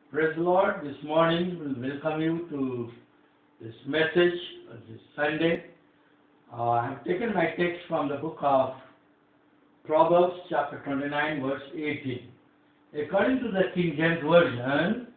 Praise the Lord. This morning we welcome you to this message this Sunday. I have taken my text from the book of Proverbs chapter 29 verse 18. According to the King James Version,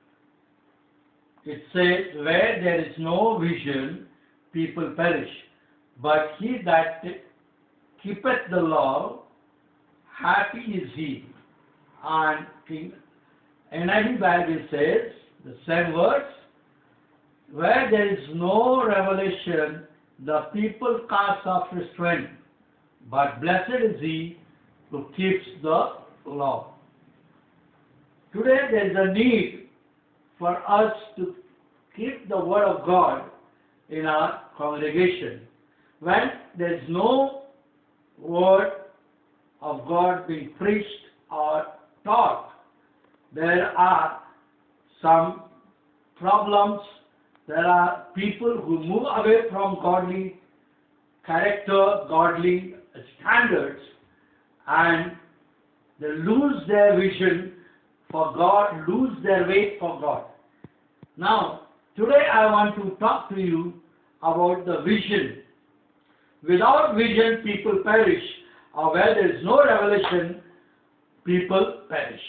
it says, "Where there is no vision, people perish. But he that keepeth the law, happy is he." And King NIV Bible says the same words, "Where there is no revelation, the people cast off restraint, but blessed is he who keeps the law." Today there is a need for us to keep the word of God in our congregation. When there is no word of God being preached or taught, there are some problems. There are people who move away from godly character, godly standards, and they lose their vision for God, lose their way for God. Now, today I want to talk to you about the vision. Without vision, people perish, or where there is no revelation, people perish.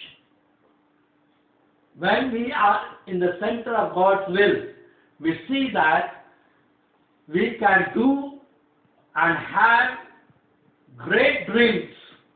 When we are in the center of God's will, we see that we can do and have great dreams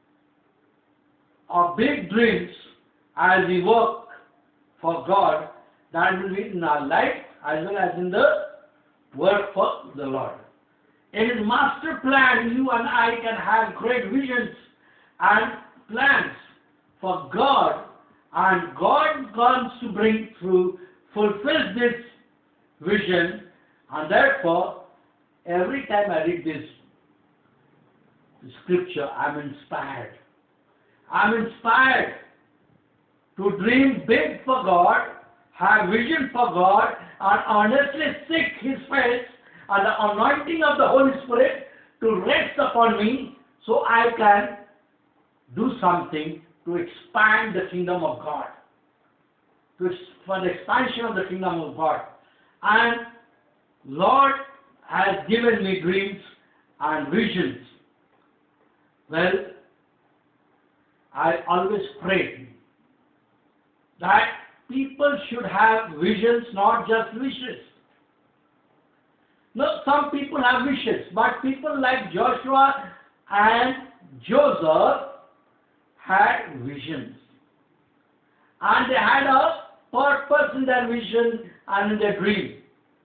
or big dreams as we work for God. That will be in our life as well as in the work for the Lord. In His master plan, you and I can have great visions and plans for God, and God comes to bring through, fulfills this vision, and therefore, every time I read this scripture, I'm inspired. I'm inspired to dream big for God, have vision for God, and honestly seek His face and the anointing of the Holy Spirit to rest upon me so I can do something to expand the kingdom of God, for the expansion of the kingdom of God. And Lord has given me dreams and visions. Well, I always pray that people should have visions, not just wishes. No, some people have wishes, but people like Joshua and Joseph had visions. And they had a purpose in their vision and in their dream.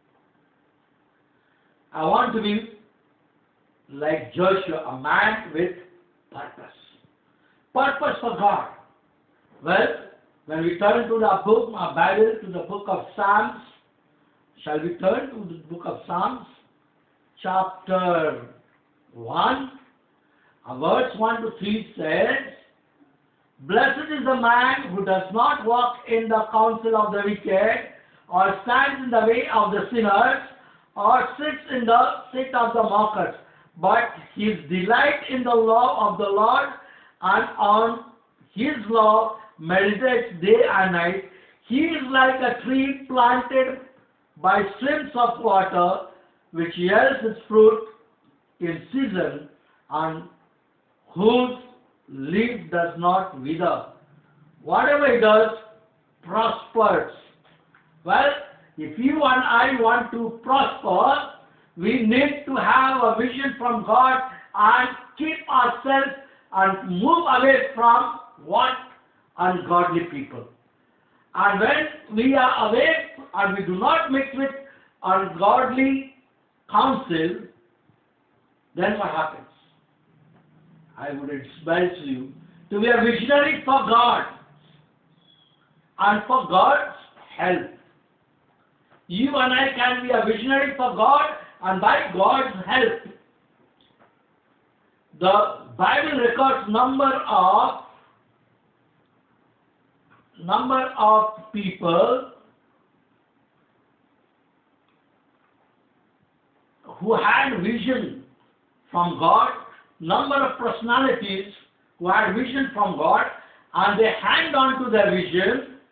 I want to be like Joshua, a man with purpose. Purpose for God. Well, when we turn to the book, our Bible, to the book of Psalms, shall we turn to the book of Psalms, chapter 1, verse 1 to 3 says, "Blessed is the man who does not walk in the counsel of the wicked, or stands in the way of the sinners, or sits in the seat of the mockers, but his delight in the law of the Lord, and on his law meditates day and night. He is like a tree planted by streams of water, which yields its fruit in season, and whose leaf does not wither. Whatever he does prospers." Well, if you and I want to prosper, we need to have a vision from God and keep ourselves and move away from what? Ungodly people. And when we are away and we do not mix with ungodly counsel, then what happens? I would advise you to be a visionary for God and for God's help. You and I can be a visionary for God and by God's help. The Bible records number of people who had vision from God, number of personalities who had vision from God, and they hang on to their vision,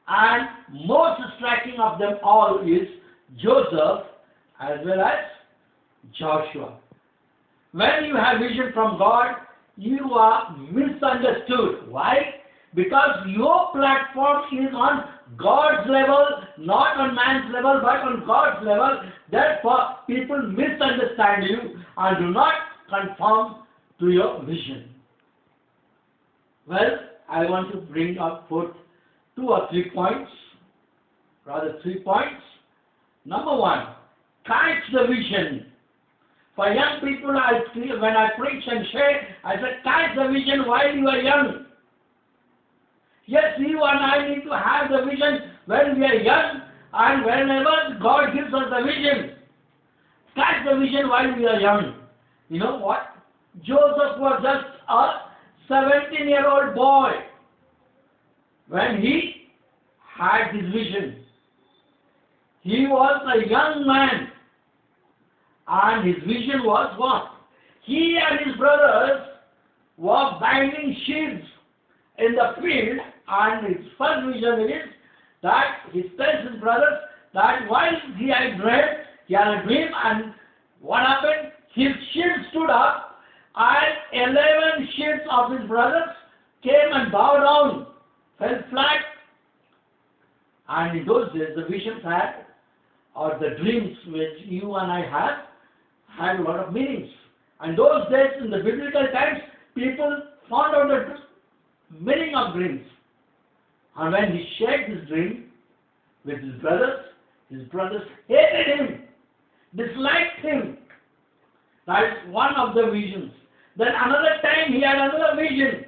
And most striking of them all is Joseph as well as Joshua. When you have vision from God, you are misunderstood. Why? Because your platform is on God's level, not on man's level, but on God's level. Therefore, people misunderstand you and do not conform to your vision. Well, I want to bring up forth 2 or 3 points, rather 3 points. Number 1, catch the vision. For young people, when I preach and share, I say, catch the vision while you are young. Yes, you and I need to have the vision when we are young, and whenever God gives us the vision, catch the vision while we are young. You know what? Joseph was just a 17-year-old boy when he had his vision. He was a young man, and his vision was what? He and his brothers were binding sheaves in the field, and his first vision is that he tells his brothers that while he had a dream, and what happened? His sheaves stood up, and 11 sheaves of his brothers came and bowed down, fell flat. And in those days, the visions had, or the dreams which you and I have, had a lot of meanings. And those days, in the biblical times, people found out the meaning of dreams. And when he shared his dream with his brothers hated him, disliked him. That is one of the visions. Then another time he had another vision,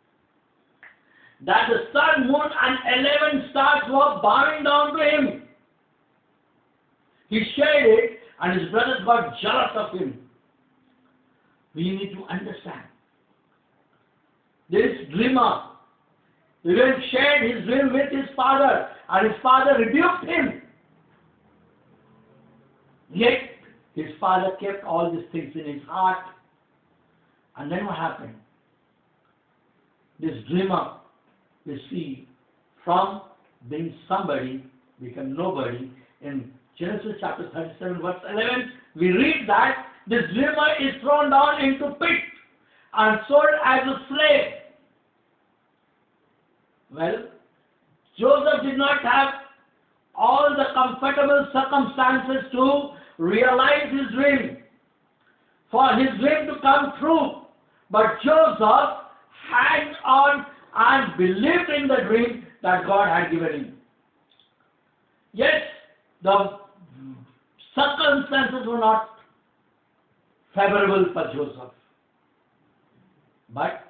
that the sun, moon and 11 stars were bowing down to him. He shared it, and his brothers got jealous of him. We need to understand. This dreamer, he even shared his dream with his father, and his father rebuked him. Yet, his father kept all these things in his heart. And then what happened? This dreamer, you see, from being somebody, become nobody. In Genesis chapter 37, verse 11, we read that this dreamer is thrown down into pit and sold as a slave. Well, Joseph did not have all the comfortable circumstances to realize his dream, for his dream to come true. But Joseph hanged on and believed in the dream that God had given him. Yes, the circumstances were not favorable for Joseph. But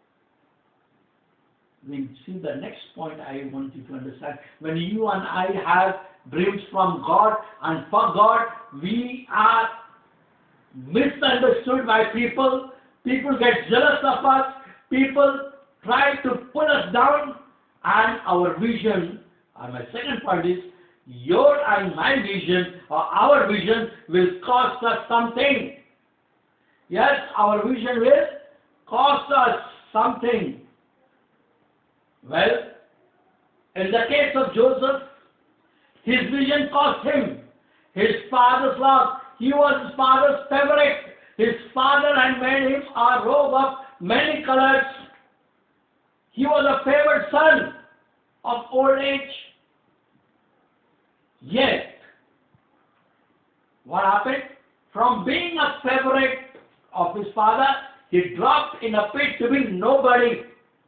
we see the next point I want you to understand. When you and I have dreams from God and for God, we are misunderstood by people. People get jealous of us. People try to pull us down. And our vision, and my second point is, your and my vision or our vision will cost us something. Yes, our vision will cost us something. Well, in the case of Joseph, his vision cost him his father's love. He was his father's favorite. His father had made him a robe of many colors. He was a favored son of old age. Yet, what happened? From being a favorite of his father, he dropped in a pit to be nobody.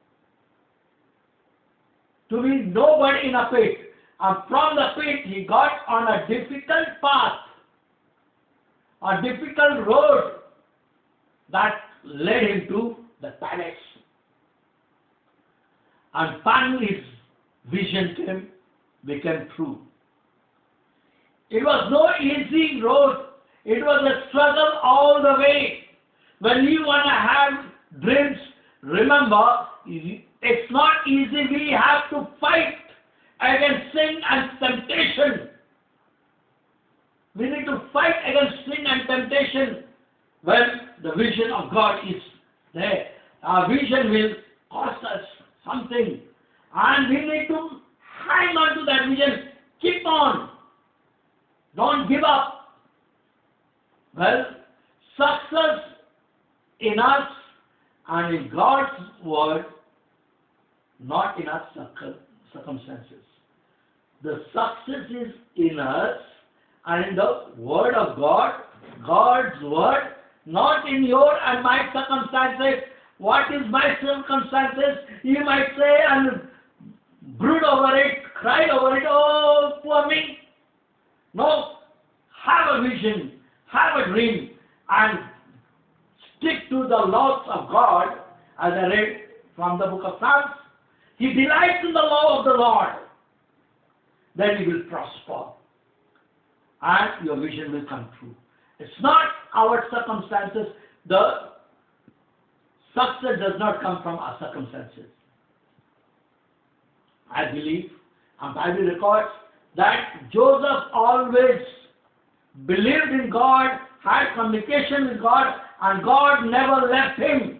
To be nobody in a pit. And from the pit, he got on a difficult path, a difficult road that led him to the palace. And finally, his vision became true. It was no easy road. It was a struggle all the way. When you want to have dreams, remember, it's not easy. We have to fight against sin and temptation. We need to fight against sin and temptation when the vision of God is there. Our vision will cost us something. And we need to hang on to that vision. Keep on. Don't give up. Well, success in us and in God's word, not in our circumstances. The success is in us and in the word of God, God's word, not in your and my circumstances. What is my circumstances? You might say and brood over it, cry over it, oh, poor me. No, have a vision, have a dream, and stick to the laws of God, as I read from the book of Psalms. He delights in the law of the Lord. Then you will prosper. And your vision will come true. It's not our circumstances. The success does not come from our circumstances. I believe, and Bible records, that Joseph always believed in God, had communication with God, and God never left him.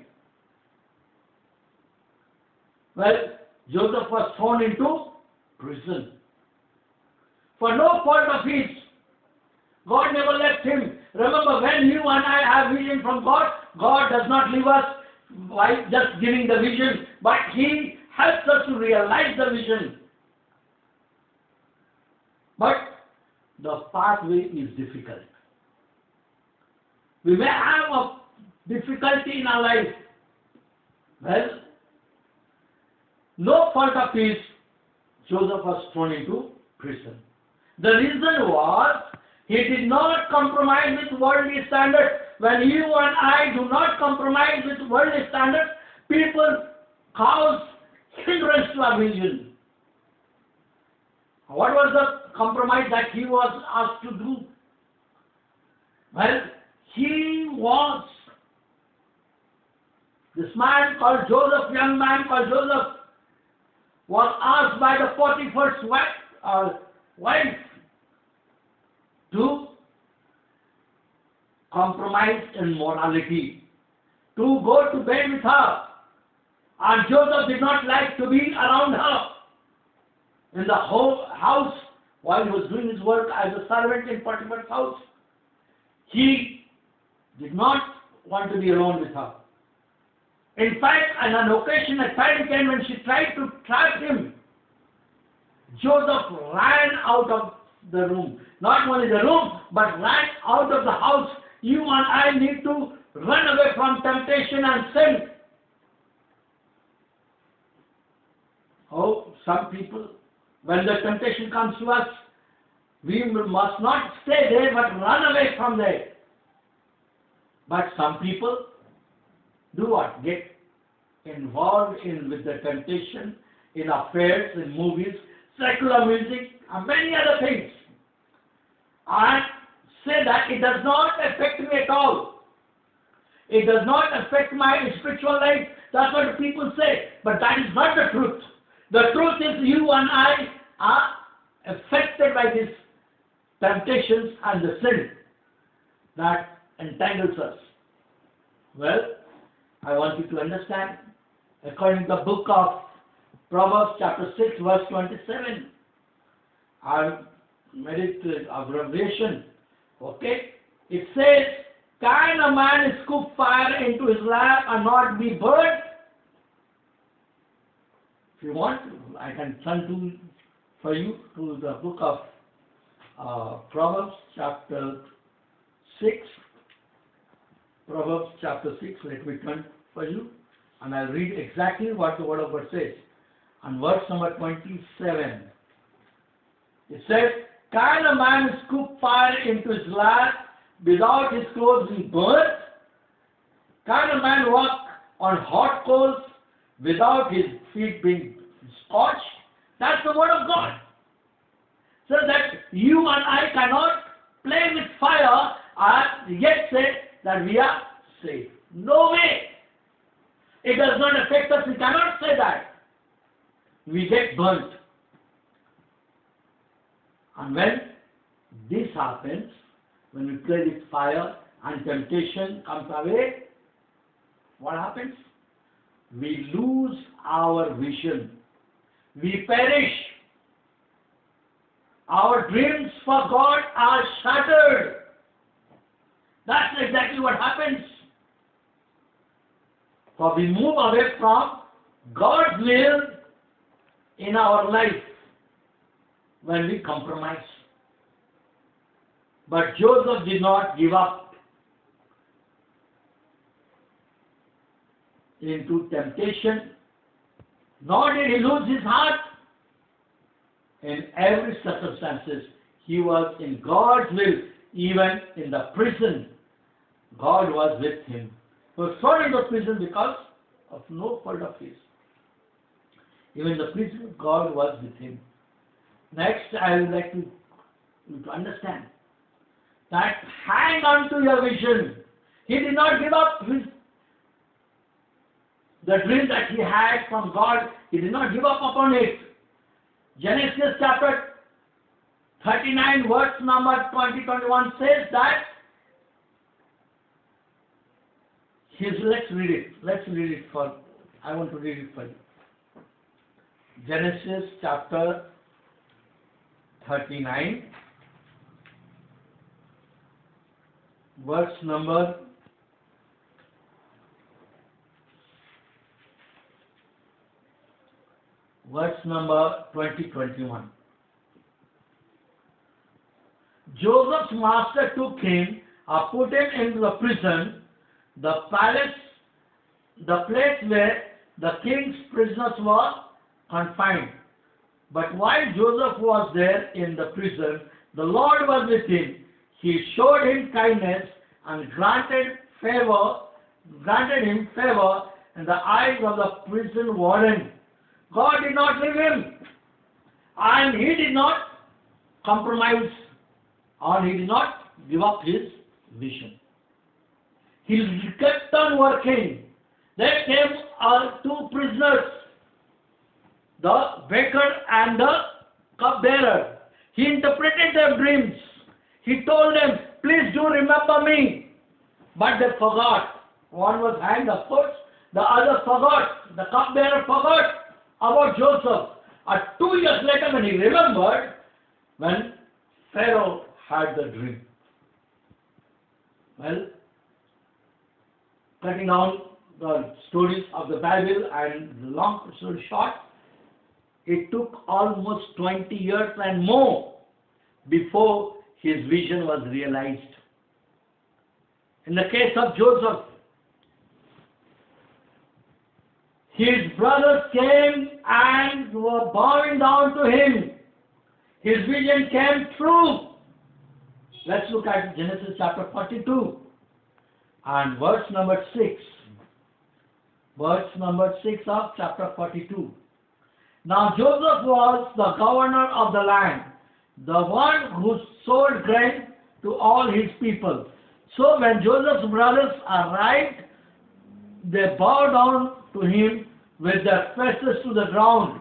Well, Joseph was thrown into prison. For no fault of his, God never left him. Remember, when you and I have vision from God, God does not leave us by just giving the vision, but He helps us to realize the vision. But the pathway is difficult. We may have a difficulty in our life. Well, no fault of his, Joseph was thrown into prison. The reason was he did not compromise with worldly standards. When you and I do not compromise with worldly standards, people cause hindrance to our vision. What was the compromise that he was asked to do? Well, this man called Joseph, young man called Joseph, was asked by the Potiphar's wife to compromise in morality, to go to bed with her. And Joseph did not like to be around her. In the whole house, while he was doing his work as a servant in Potiphar's house, he did not want to be alone with her. In fact, on an occasion, a time came when she tried to trap him. Joseph ran out of the room. Not only the room, but ran out of the house. You and I need to run away from temptation and sin. Oh, some people, when the temptation comes to us, we must not stay there, but run away from there. But some people do what? Get involved with the temptation, in affairs, in movies, secular music, and many other things. And say that it does not affect me at all. It does not affect my spiritual life. That's what people say. But that is not the truth. The truth is you and I are affected by these temptations and the sin that entangles us. Well, I want you to understand, according to the book of Proverbs chapter 6 verse 27, I made it abbreviation. Okay? It says, can a man scoop fire into his lap and not be burnt? If you want, I can turn for you to the book of Proverbs chapter 6. Proverbs chapter 6, let me turn for you, and I'll read exactly what the word of God says. And verse number 27. It says, can a man scoop fire into his lap without his clothes being burnt? Can a man walk on hot coals without his feet being scorched? That's the word of God. So that you and I cannot play with fire and yet say that we are safe. No way. It does not affect us. We cannot say that. We get burnt. And when this happens, when we play with fire and temptation comes away, what happens? We lose our vision. We perish. Our dreams for God are shattered. That's exactly what happens. For we move away from God's will in our life when we compromise. But Joseph did not give up into temptation, nor did he lose his heart. In every circumstances, he was in God's will. Even in the prison, God was with him. He was thrown into prison because of no fault of his. Even in the prison, God was with him. Next, I would like you to understand that hang on to your vision. He did not give up the dream that he had from God. He did not give up upon it. Genesis chapter 39 verse number 20-21 says that, let's read it. I want to read it for you. Genesis chapter 39 verse number 20-21. Joseph's master took him, put him into the prison, the palace, the place where the king's prisoners were confined. But while Joseph was there in the prison, the Lord was with him. He showed him kindness and granted him favor in the eyes of the prison warden. God did not leave him, and he did not compromise, or he did not give up his vision. He kept on working. There came two prisoners, the baker and the cupbearer. He interpreted their dreams. He told them, please do remember me. But they forgot. One was hanged, of course. The other forgot. The cupbearer forgot about Joseph. 2 years later, when he remembered, when Pharaoh had the dream. Well, cutting down the stories of the Bible and the long story short, it took almost 20 years and more before his vision was realized. In the case of Joseph, his brothers came and were bowing down to him. His vision came true. Let's look at Genesis chapter 42 and verse number 6. Verse number 6 of chapter 42. Now Joseph was the governor of the land, the one who sold grain to all his people. So when Joseph's brothers arrived, they bowed down to him with their faces to the ground.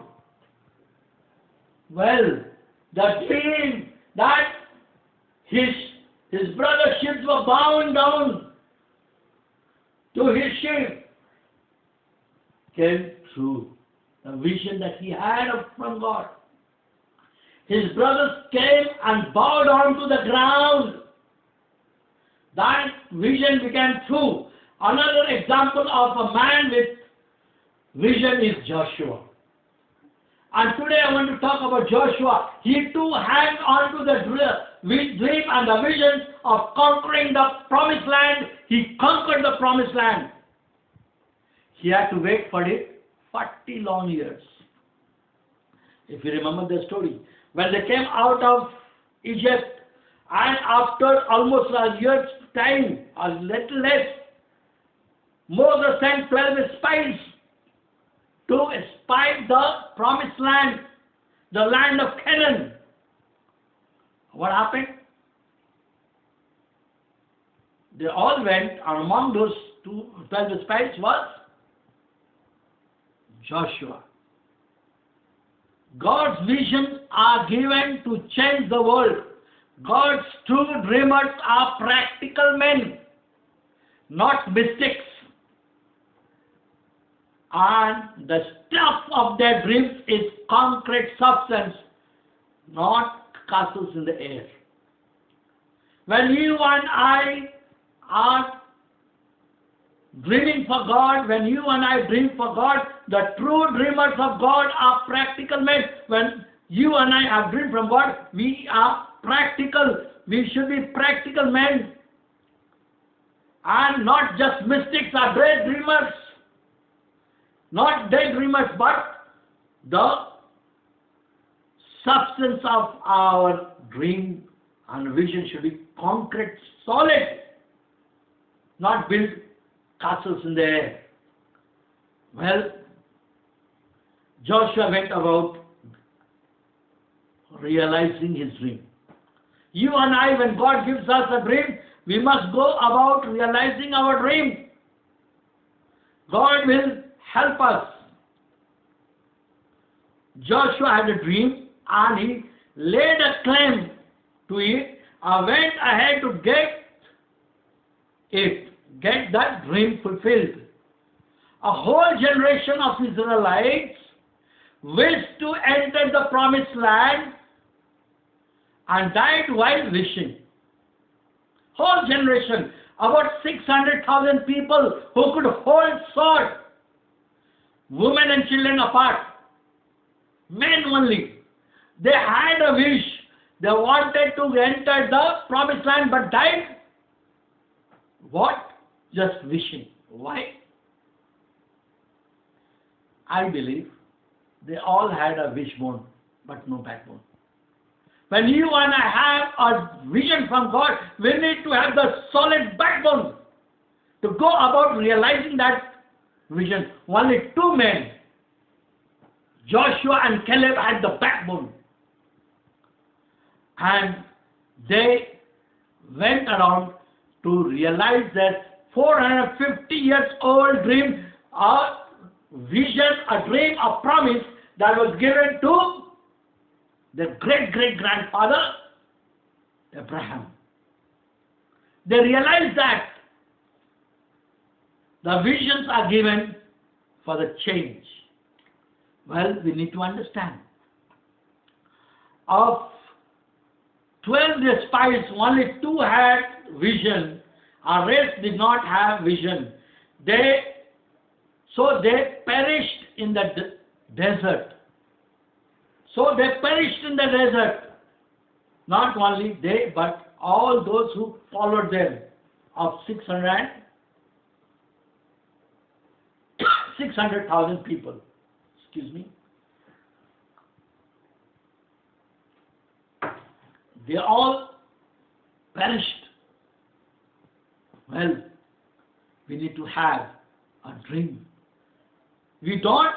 Well, the dream that his brother's ships were bowing down to his ship came true. The vision that he had from God. His brothers came and bowed down to the ground. That vision became true. Another example of a man with vision is Joshua. And today I want to talk about Joshua. He too hung on to the dream and the vision of conquering the promised land. He conquered the promised land. He had to wait for it 40 long years. If you remember the story, when they came out of Egypt, and after almost a year's time, a little less, Moses sent 12 spies to spy the promised land, the land of Canaan. What happened? They all went, and among those 12 spies was Joshua. God's visions are given to change the world. God's true dreamers are practical men, not mystics. And the stuff of their dreams is concrete substance, not castles in the air. When you and I are dreaming for God, when you and I dream for God, the true dreamers of God are practical men. When you and I have dreamed from God, we are practical. We should be practical men. And not just mystics or daydreamers. Not daydreamers, but the substance of our dream and vision should be concrete, solid, not build castles in the air. Well, Joshua went about realizing his dream. You and I, when God gives us a dream, we must go about realizing our dream. God will help us. Joshua had a dream and he laid a claim to it and went ahead to get that dream fulfilled. A whole generation of Israelites wished to enter the promised land and died while wishing. Whole generation, about 600,000 people who could hold sword, women and children apart, men only. They had a wish. They wanted to enter the promised land but died. What? Just wishing. Why? I believe they all had a wishbone but no backbone. When you and I have a vision from God, we need to have the solid backbone to go about realizing that vision. Only two men, Joshua and Caleb, had the backbone. And they went around to realize that 450 years old dream, a vision, a dream, a promise that was given to their great-great-grandfather, Abraham. They realized that the visions are given for the change. Well, we need to understand. Of 12 spies, only 2 had vision. Our rest did not have vision. So they perished in the desert. So they perished in the desert. Not only they, but all those who followed them of 600,000 people. Excuse me. They all perished. Well, we need to have a dream. We don't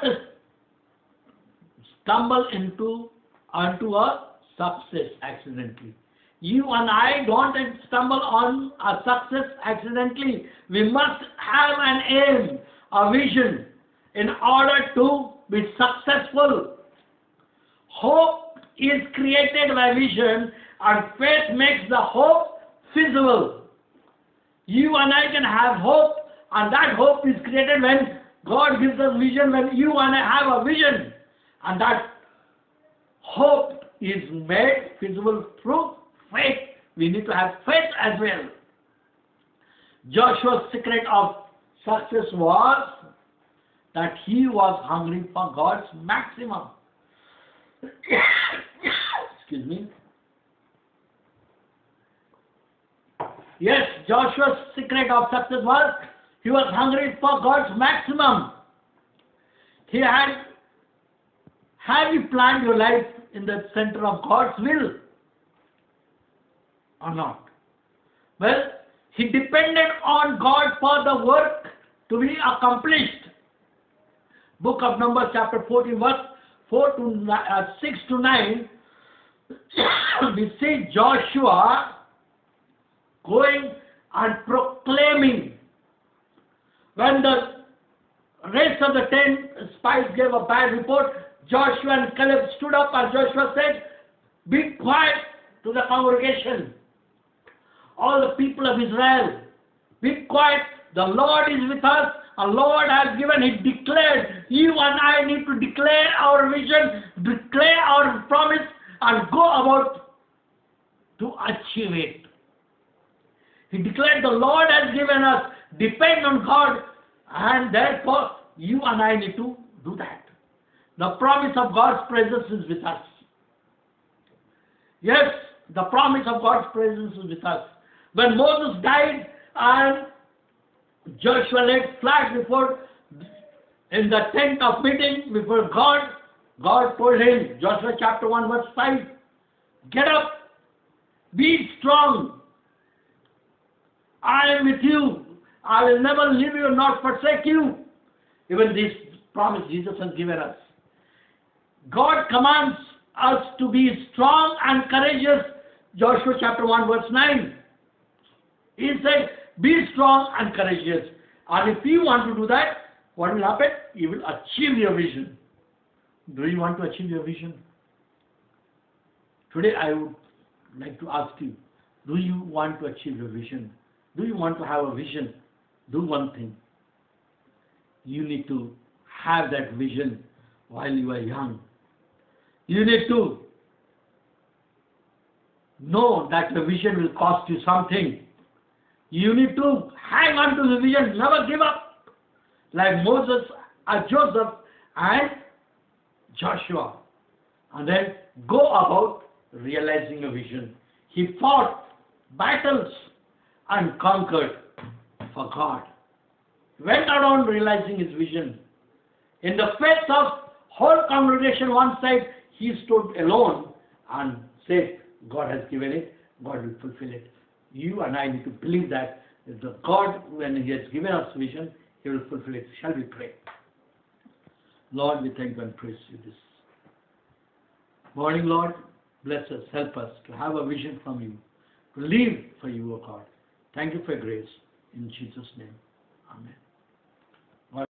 stumble onto a success accidentally. You and I don't stumble on a success accidentally. We must have an aim, a vision, in order to be successful. Hope is created by vision, and faith makes the hope feasible. You and I can have hope, and that hope is created when God gives us vision, when you and I have a vision. And that hope is made feasible through faith. We need to have faith as well. Joshua's secret of success was that he was hungry for God's maximum. Excuse me. Yes, Joshua's secret of success was he was hungry for God's maximum. Have you planned your life in the center of God's will or not? Well, he depended on God for the work to be accomplished. Book of Numbers chapter 14 verse 6 to 9, we see Joshua going and proclaiming. When the rest of the 10 spies gave a bad report, Joshua and Caleb stood up and Joshua said, "Be quiet," to the congregation. All the people of Israel, be quiet. The Lord is with us. The Lord has given, He declared. You and I need to declare our vision, declare our promise, and go about to achieve it. He declared, the Lord has given us, depend on God, and therefore you and I need to do that. The promise of God's presence is with us. Yes, the promise of God's presence is with us. When Moses died and Joshua laid flag in the tent of meeting before God, God told him, Joshua chapter 1 verse 5, get up, be strong, I am with you, I will never leave you nor forsake you. Even this promise Jesus has given us. God commands us to be strong and courageous. Joshua chapter 1 verse 9. He said, be strong and courageous. And if you want to do that, what will happen? You will achieve your vision. Do you want to achieve your vision? Today I would like to ask you, do you want to achieve your vision? Do you want to have a vision? Do one thing. You need to have that vision while you are young. You need to know that the vision will cost you something. You need to hang on to the vision, never give up. Like Moses, Joseph and Joshua. And then go about realizing a vision. He fought battles and conquered for God. Went around realizing his vision. In the face of whole congregation one side, he stood alone and said, God has given it, God will fulfill it. You and I need to believe that the God, when He has given us vision, He will fulfill it. Shall we pray? Lord, we thank you and praise you this morning, Lord. Bless us, help us to have a vision from you, to live for you, O God. Thank you for your grace. In Jesus' name, amen.